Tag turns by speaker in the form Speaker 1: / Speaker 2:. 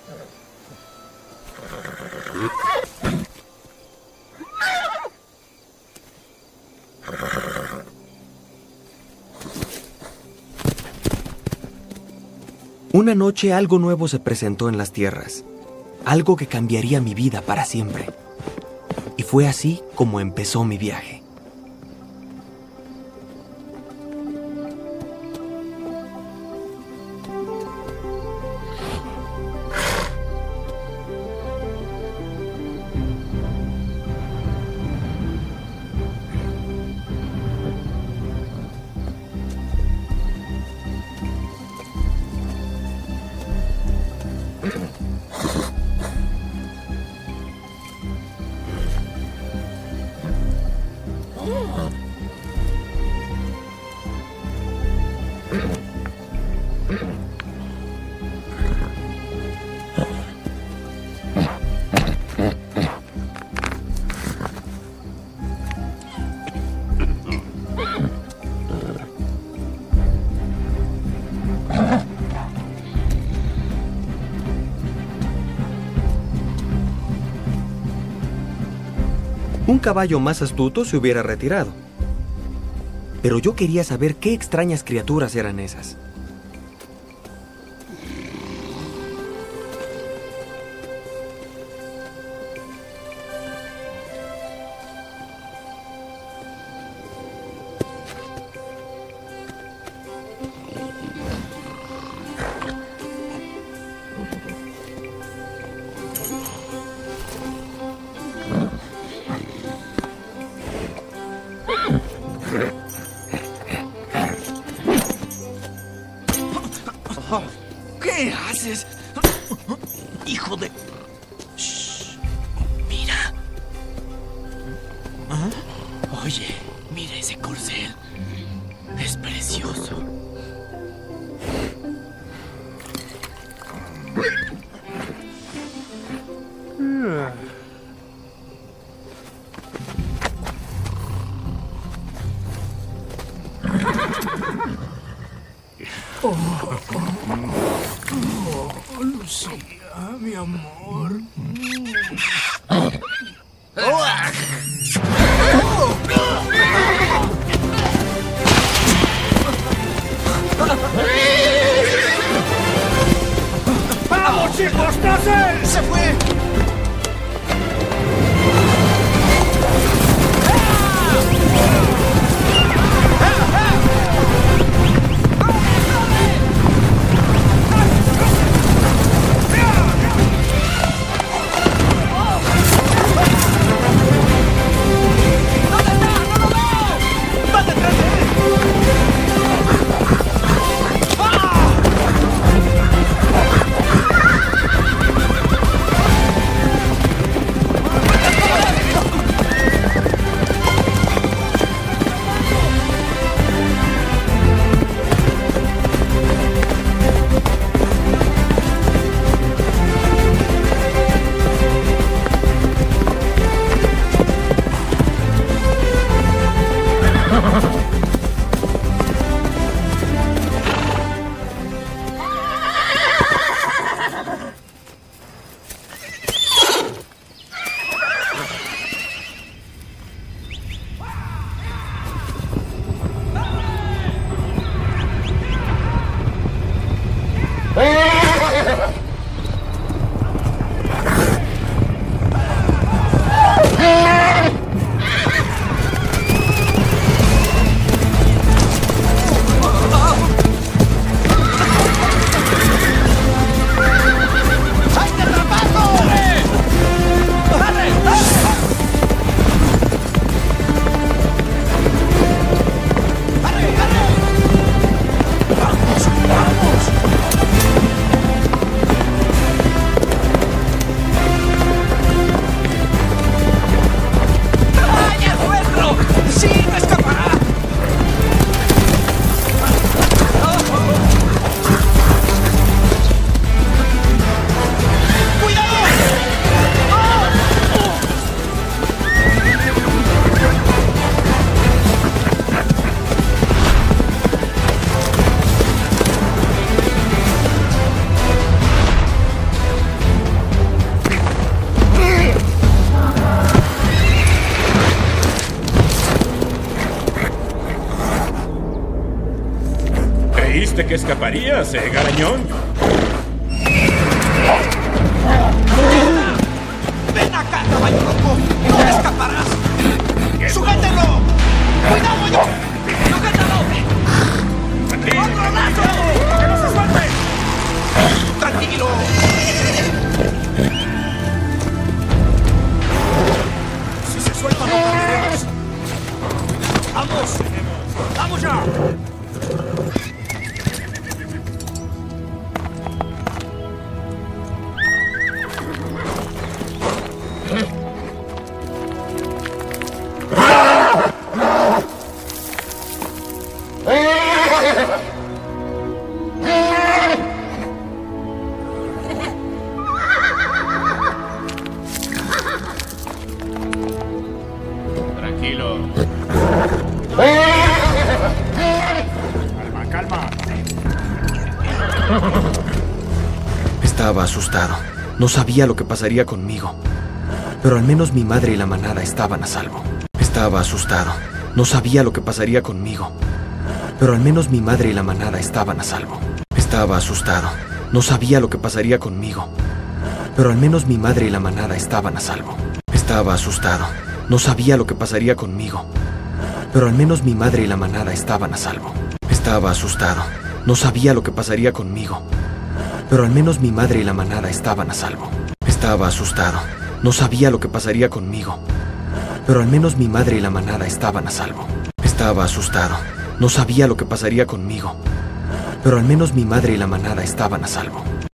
Speaker 1: Una noche algo nuevo se presentó en las tierras, algo que cambiaría mi vida para siempre. Y fue así como empezó mi viaje. Un caballo más astuto se hubiera retirado. Pero yo quería saber qué extrañas criaturas eran esas.
Speaker 2: ¿Qué haces? Hijo de... Shh. Mira. ¿Ah? Oye, mira ese corcel. Es precioso.
Speaker 3: Lucía, mi amor. ¡Vamos, chicos! ¡Tras él! ¡Se fue! dijiste que escaparías, garañón?
Speaker 2: ¡Ven acá, caballo loco! ¡No escaparás! ¡Sujétenlo! ¡Cuidado, yo! ¡Sujétalo! ¡Otro lazo! ¡Que no se suelte! ¡Tranquilo! Si se suelta, no perderemos. ¡Vamos! ¡Vamos ya!
Speaker 3: Tranquilo. Calma, calma.
Speaker 1: Estaba asustado. No sabía lo que pasaría conmigo. Pero al menos mi madre y la manada estaban a salvo. Estaba asustado. No sabía lo que pasaría conmigo. Pero al menos mi madre y la manada estaban a salvo. Estaba asustado. No sabía lo que pasaría conmigo. Pero al menos mi madre y la manada estaban a salvo. Estaba asustado. No sabía lo que pasaría conmigo. Pero al menos mi madre y la manada estaban a salvo. Estaba asustado. No sabía lo que pasaría conmigo. Pero al menos mi madre y la manada estaban a salvo. Estaba asustado. No sabía lo que pasaría conmigo. Pero al menos mi madre y la manada estaban a salvo. Estaba asustado. No sabía lo que pasaría conmigo. Pero al menos mi madre y la manada estaban a salvo.